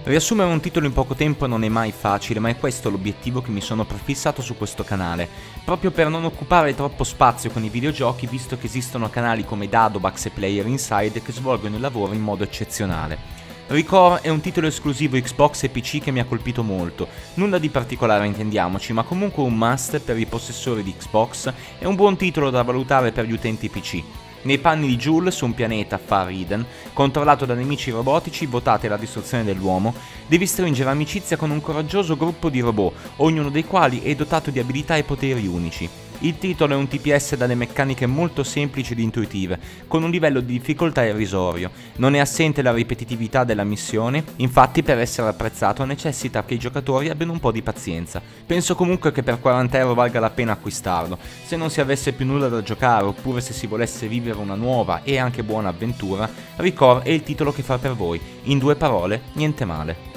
Riassumere un titolo in poco tempo non è mai facile, ma è questo l'obiettivo che mi sono prefissato su questo canale, proprio per non occupare troppo spazio con i videogiochi, visto che esistono canali come Dadobax e Player Inside che svolgono il lavoro in modo eccezionale. Recore è un titolo esclusivo Xbox e PC che mi ha colpito molto, nulla di particolare intendiamoci, ma comunque un must per i possessori di Xbox e un buon titolo da valutare per gli utenti PC. Nei panni di Joel, su un pianeta, Far Eden, controllato da nemici robotici votati alla distruzione dell'uomo, devi stringere amicizia con un coraggioso gruppo di robot, ognuno dei quali è dotato di abilità e poteri unici. Il titolo è un TPS dalle meccaniche molto semplici ed intuitive, con un livello di difficoltà irrisorio. Non è assente la ripetitività della missione, infatti per essere apprezzato necessita che i giocatori abbiano un po' di pazienza. Penso comunque che per 40€ valga la pena acquistarlo, se non si avesse più nulla da giocare oppure se si volesse vivere una nuova e anche buona avventura, Recore è il titolo che fa per voi. In 2 parole, niente male.